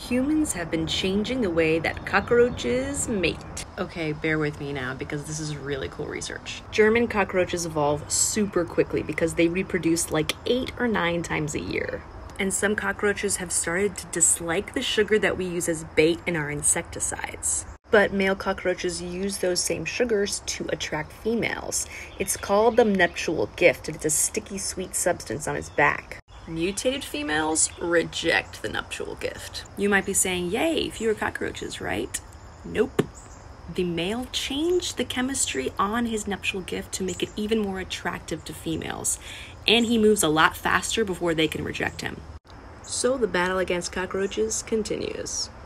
Humans have been changing the way that cockroaches mate. Okay, bear with me now because this is really cool research. German cockroaches evolve super quickly because they reproduce like 8 or 9 times a year. And some cockroaches have started to dislike the sugar that we use as bait in our insecticides. But male cockroaches use those same sugars to attract females. It's called the nuptial gift, and it's a sticky sweet substance on its back. Mutated females reject the nuptial gift. You might be saying, yay, fewer cockroaches, right? Nope. The male changed the chemistry on his nuptial gift to make it even more attractive to females, and he moves a lot faster before they can reject him. So the battle against cockroaches continues.